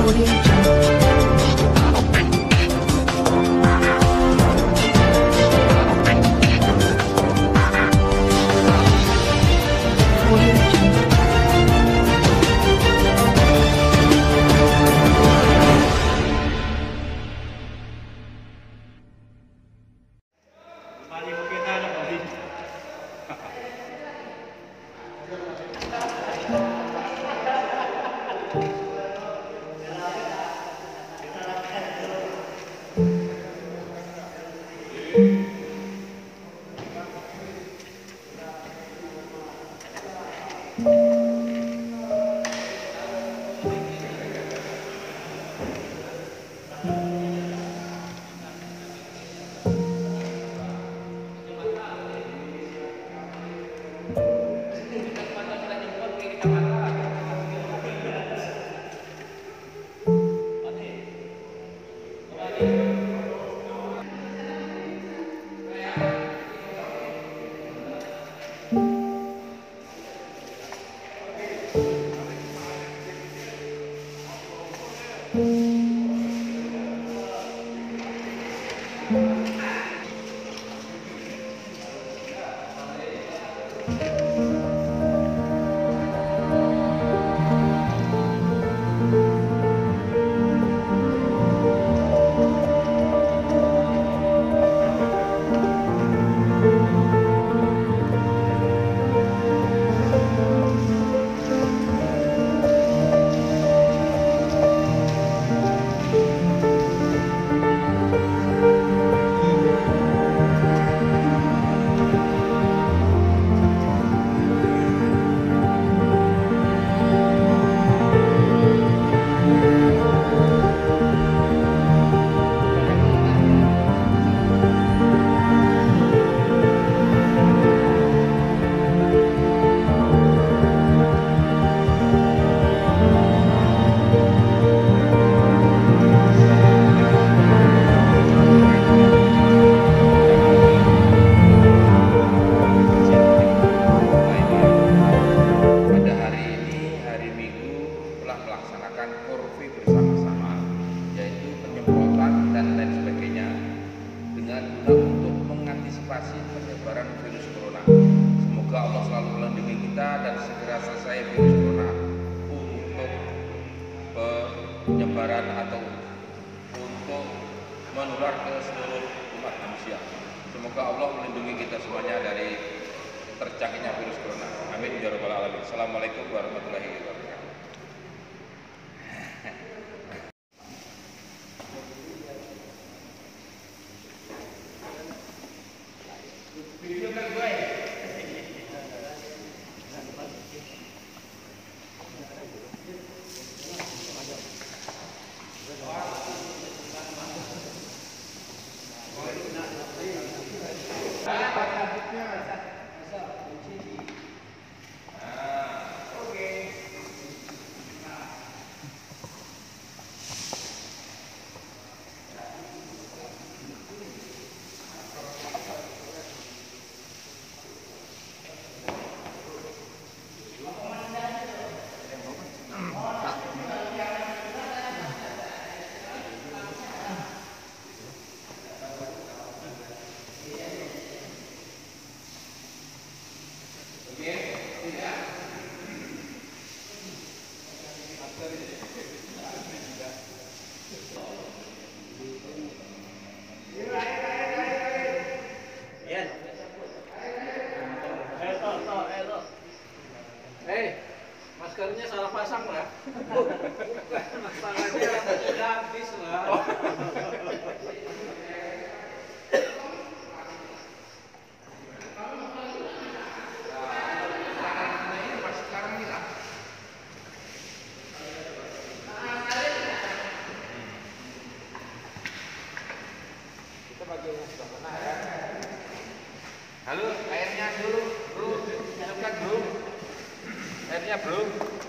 Audio Jungle. Audio Jungle. Untuk mengantisipasi penyebaran virus corona. Semoga Allah selalu melindungi kita dan segera selesai virus corona untuk penyebaran atau untuk menular ke seluruh umat manusia. Semoga Allah melindungi kita semuanya dari terjangkitnya virus corona. Amin ya rabbal alamin. Assalamualaikum warahmatullahi wabarakatuh. Maskernya salah pasang lah. Masalahnya udah habis lah. Kita bagian yang sudah pernah ya. Halo, airnya dulu, bro. Minumkan bro. Airnya bro.